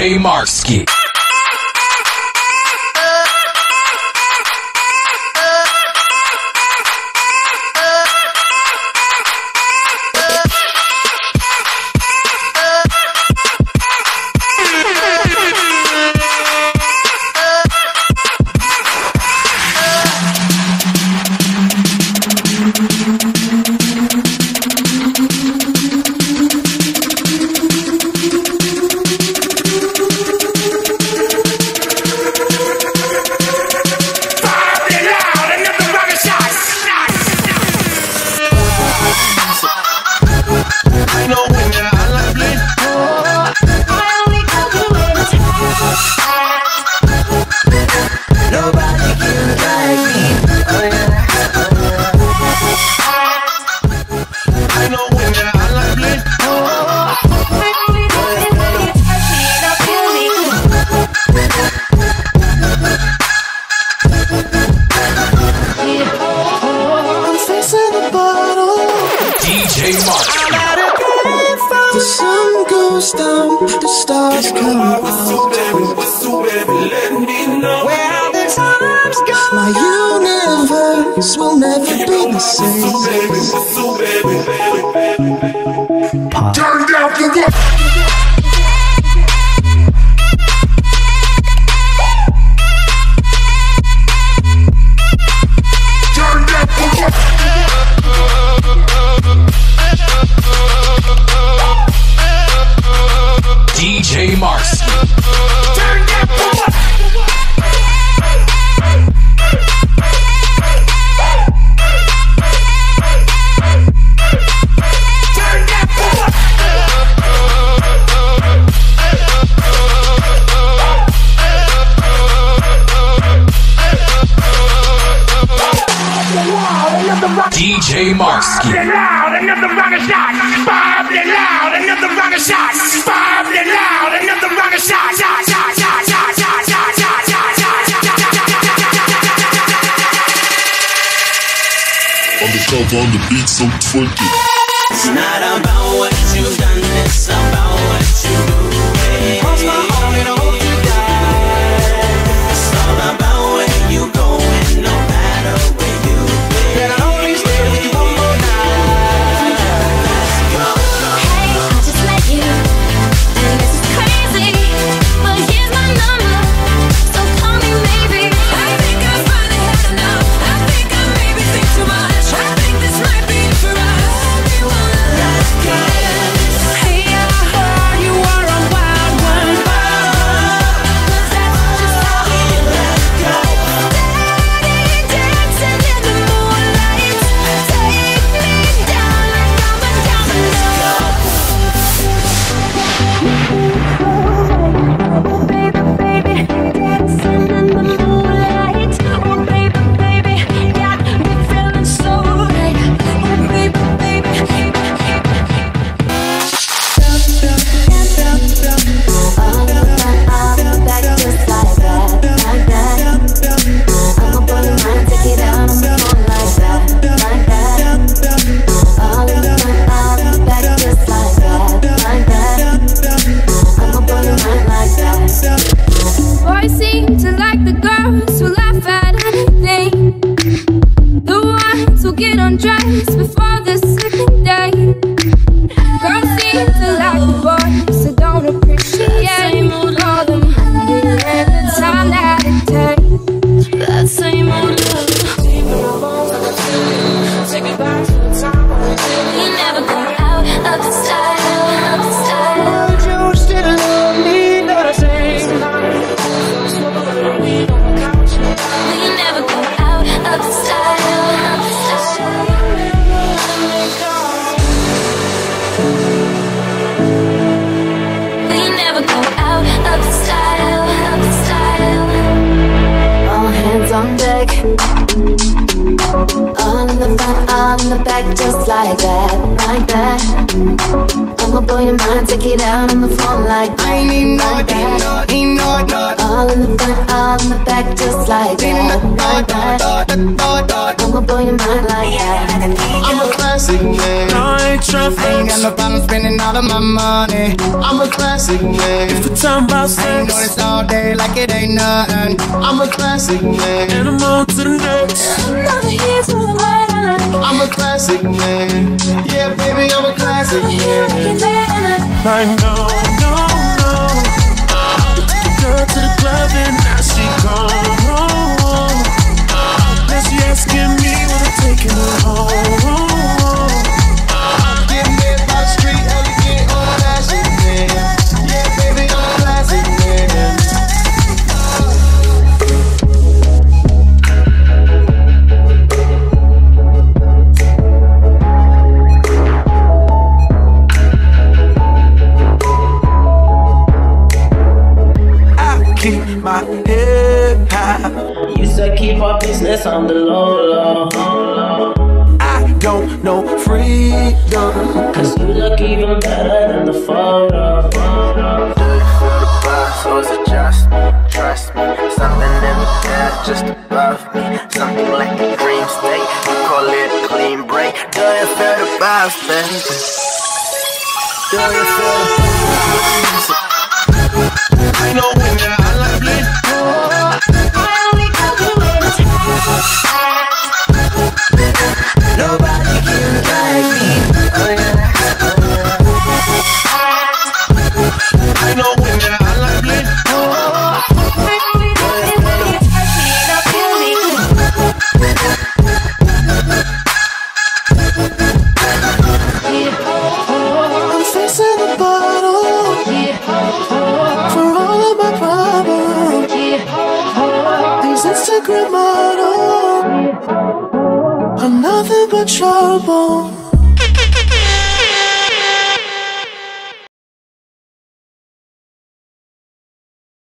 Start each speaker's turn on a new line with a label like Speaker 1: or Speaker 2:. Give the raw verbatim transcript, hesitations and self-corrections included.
Speaker 1: J Marski.
Speaker 2: The stars come out. Where the times go, my universe will never be the same. Turn down the rock.
Speaker 1: D J Marski.
Speaker 2: Turn down for what? Turn down for what?
Speaker 1: D J Marski.
Speaker 2: Loud, another round of shots. Bob it loud, another round of shots. Bob it loud, another round of shots. Shot, shot, shot, shot, shot, shot, shot, shot, shot.
Speaker 3: Undercover on the beat, so twerk it.
Speaker 4: It's not about what you've done, it's about what you do. Cross my heart and hope you die. It's all about where you going, no matter where you've been. Can I only stay with you one more night?
Speaker 5: Hey, I just met you, and this is crazy, but here's my number, so call me maybe. I think I've finally had enough. I think I maybe think too much. I think this might be for us. Let's go. Hey, I heard you were a wild one. Cause that's just how we let go. Steady dancing in the moonlight. Take me down like I'm a domino. Oh baby, baby, dancing in the moonlight. Oh baby, baby, got me feeling so right. Oh baby, baby. All the back just like that, like that. I'm a boy of mine, take it out on the phone like that, like that. All the back just like that, like that. I'm a boy of mine like that. Boys seem to like the girls who laugh at anything, the ones who get undressed before the second date. Girls seem to like the boys who don't appreciate all the money and the time that it takes. That same old love. Take me back to the time when we did. You never go out of the style, of the style. Would you still love me the same? Will you never go out of the style, of the style? Will you never go out of the style, of the style? All hands on deck. All in the front, all in the back, just like that, like that. I'ma blow your mind, take it out on the phone like that. I need no, need no, need no, no. All in the front, all in the back, just like that, like that. I'ma blow your mind like that.
Speaker 6: I'm a classic man.
Speaker 7: I ain't tryna
Speaker 6: I ain't got no problem spending all of my money. I'm a classic man.
Speaker 7: If we're talking about
Speaker 6: I ain't
Speaker 7: sex,
Speaker 6: doing this all day like it ain't nothing. I'm a classic man.
Speaker 7: and I'm on to the next.
Speaker 5: I'm
Speaker 6: I'm a classic man. Yeah, baby, I'm a classic man.
Speaker 7: Like no, no, no. Took the girl to the club and now she gone home. Now she asking me when I'm taking her home.
Speaker 6: Give me about street elegant or classic man. Yeah, baby, I'm a classic man.
Speaker 7: Keep my head high.
Speaker 4: You said keep our business on the low, low.
Speaker 7: I don't know freedom.
Speaker 4: Cause you look even better than the photo.
Speaker 8: Do you feel the vibes or is it just me? Trust me, something in the air just above me. Something like a dream state, you call it a clean break. Do you feel the vibes, baby? Do you feel the vibes?
Speaker 7: I know when you're out like this.
Speaker 4: Nobody can like me. Oh, yeah.
Speaker 7: I know when you're out like this.
Speaker 6: I'm facing the bottle for all of my problems. These Instagram models are nothing but trouble.